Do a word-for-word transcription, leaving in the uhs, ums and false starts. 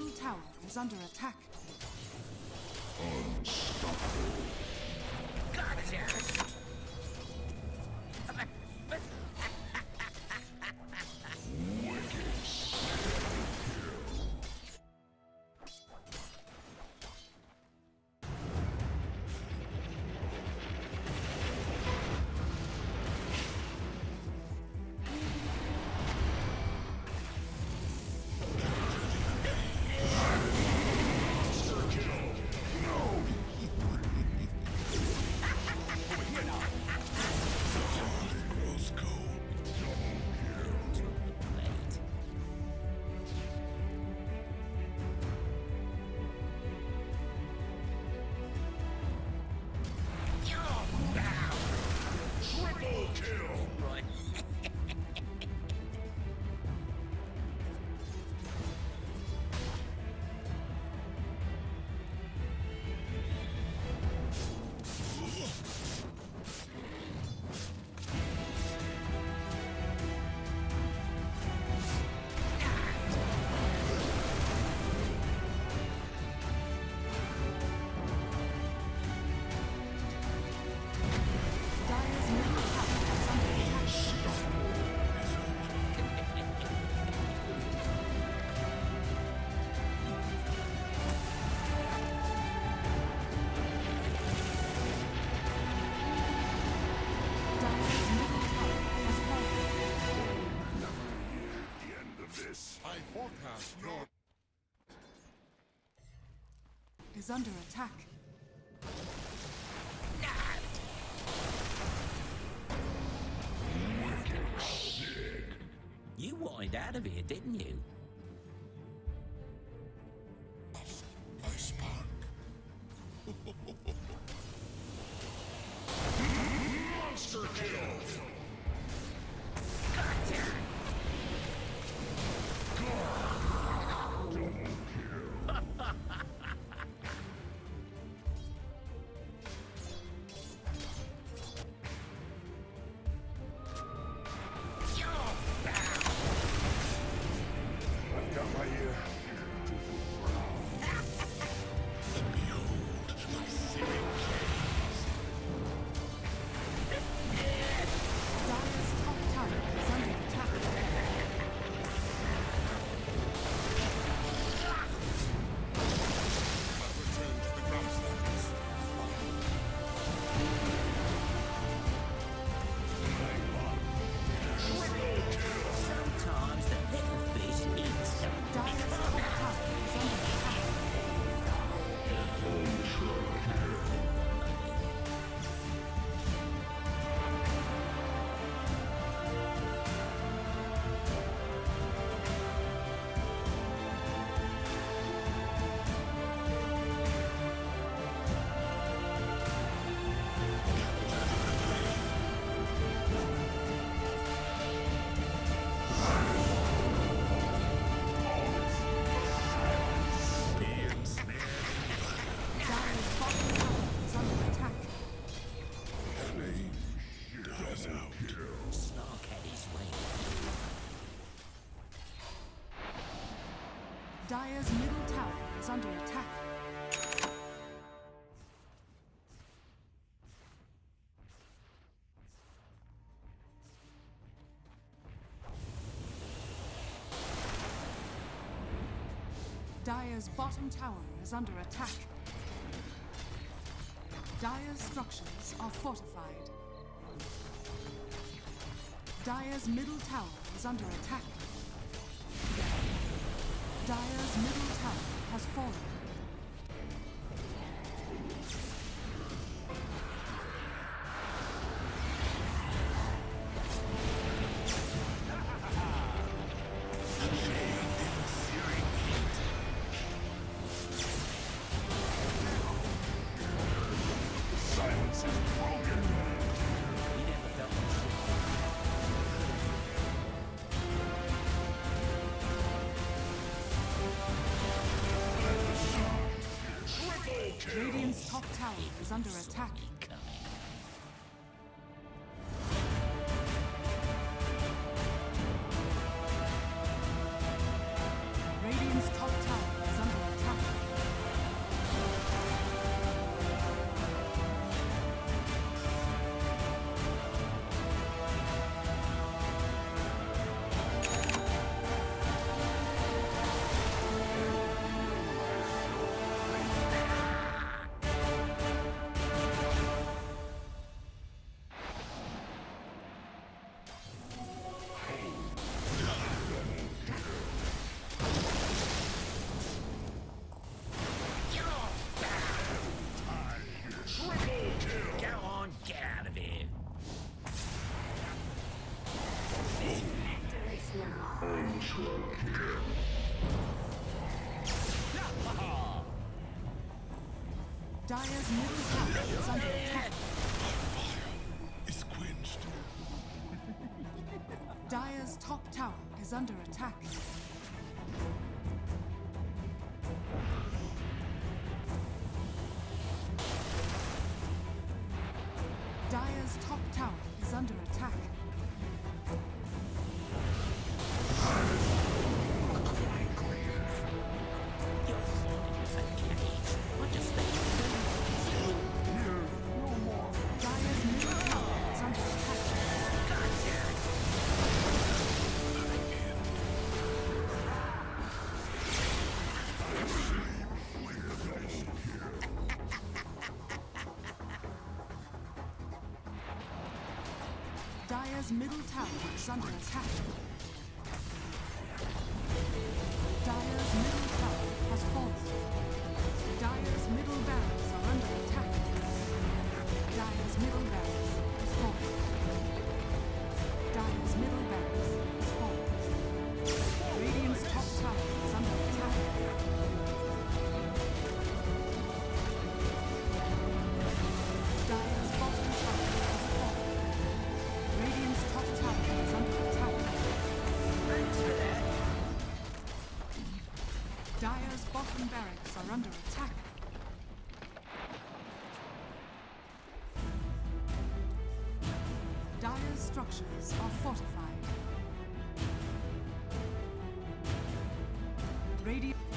middle tower is under attack. Unstoppable. Gotcha! Wicked kill. Is under attack. You wanted out of here, didn't you? I spark. Monster kill. Gotcha! Double kill. I've got my ear. Behold my searing Dire's top tower is under attack. I've returned to the grasslands. Sometimes the little fish eats the Dire's top tower is under attack. Dire's bottom tower is under attack. Does out. Snark had his way. Dire's middle tower is under attack. Dire's bottom tower is under attack. Dire's structures are fortified. Dire's middle tower is under attack. Dire's middle tower has fallen. Silence is broken. You never felt Triple kill. Radiant's top tower is under attack. coming. Radiant's top tower is under Dire's middle tower is under attack. Is quenched. Dire's top tower is under attack. Dire's top tower is under attack. Your sword is a cage. What just let you do? Dire's middle tower is under attack. Dire's middle tower is under attack. Dire's middle tower has fallen. Dire's middle barracks are under attack. Dire's middle barracks has fallen. Dire's middle barracks has fallen. Radiant's top tower is under attack. Dire's bottom tower has fallen. Radiant's top tower is under attack. Thanks for that. Dire's bottom barracks are under attack. Dire's structures are fortified. Radiant